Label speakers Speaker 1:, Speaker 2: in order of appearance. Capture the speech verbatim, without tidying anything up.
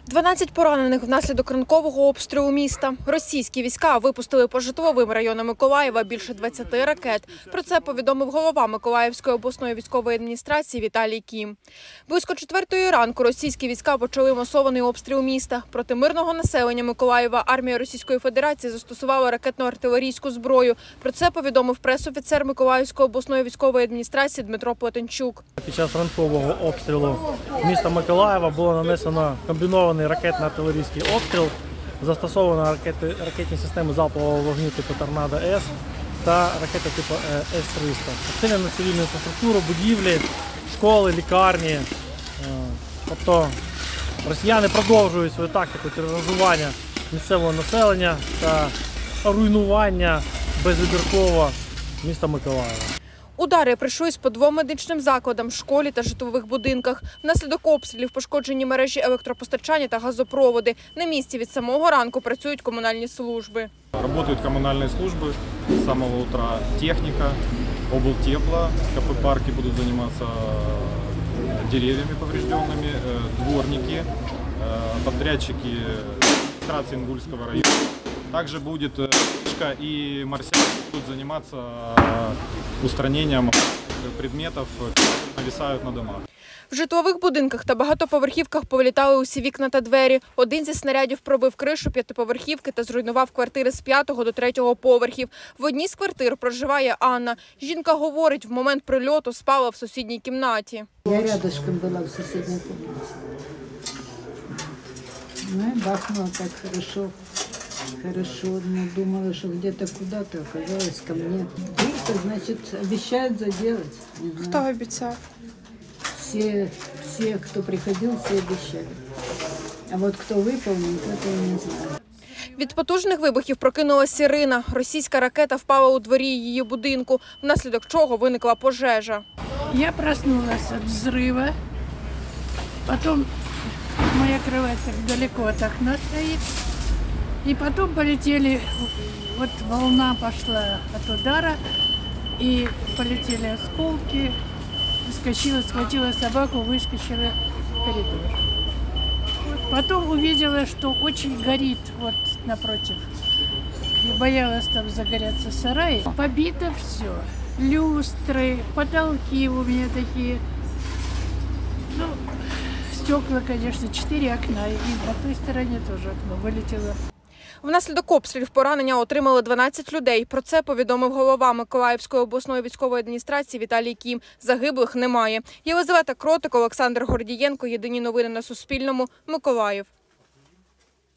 Speaker 1: дванадцять поранених внаслідок ранкового обстрілу міста. Російські війська випустили по житловим районам Миколаєва більше двадцяти ракет. Про це повідомив голова Миколаївської обласної військової адміністрації Віталій Кім. Близько четвертої ранку російські війська почали масований обстріл міста. Проти мирного населення Миколаєва армія Російської Федерації застосувала ракетно-артилерійську зброю. Про це повідомив прес-офіцер Миколаївської обласної військової адміністрації Дмитро Плетенчук.
Speaker 2: Під час ранкового обстрілу міста Миколаєва було нанесено комбінований ракетно-артилерійський обстріл, застосовано ракети, ракетні системи залпового вогню типу «Торнадо-С» та ракети типу С триста. Обстріляно цивільну інфраструктуру, будівлі, школи, лікарні. Тобто росіяни продовжують свою тактику тероризування місцевого населення та руйнування безвибірково міста Миколаєва.
Speaker 1: Удари прийшлись по двом медичним закладам, школі та житлових будинках. Внаслідок обстрілів пошкоджені мережі електропостачання та газопроводи. На місці від самого ранку працюють комунальні служби.
Speaker 3: Работают коммунальные службы с самого утра, техника, облтепла, КП-парки будут заниматься деревьями поврежденными, дворники, подрядчики администрации Ингульского района. Также будет и марсиане будут заниматься устранением предметов, которые нависают на домах.
Speaker 1: В житлових будинках та багатоповерхівках повилітали усі вікна та двері. Один зі снарядів пробив кришу п'ятиповерхівки та зруйнував квартири з п'ятого до третього поверхів. В одній з квартир проживає Анна. Жінка говорить, в момент прильоту спала в сусідній кімнаті.
Speaker 4: Я рядышком була в сусідній кімнаті. Ну и бахнуло так хорошо. Хорошо, ну, думала, что где-то куда-то, оказалось ко мне. Дырка, значит, обещают заделать.
Speaker 1: Хто обіцяв?
Speaker 4: Все, все, кто приходил, все обещали. А вот кто выполнил, этого не знаю.
Speaker 1: Від потужних вибухів прокинулася Ірина. Російська ракета впала у дворі її будинку, внаслідок чого виникла пожежа.
Speaker 5: Я проснулась от взрыва, потом моя кровать так далеко от окна стоит. И потом полетели, вот волна пошла от удара, и полетели осколки. Вскочила, схватила собаку, выскочила в коридор. Потом увидела, что очень горит вот напротив. Я боялась там загореться сарай. Побито все. Люстры, потолки у меня такие. Ну, стекла, конечно, четыре окна, и на той стороне тоже окно вылетело.
Speaker 1: Внаслідок обстрілів поранення отримали дванадцять людей. Про це повідомив голова Миколаївської обласної військової адміністрації Віталій Кім. Загиблих немає. Єлизавета Кротик, Олександр Гордієнко. Єдині новини на Суспільному. Миколаїв.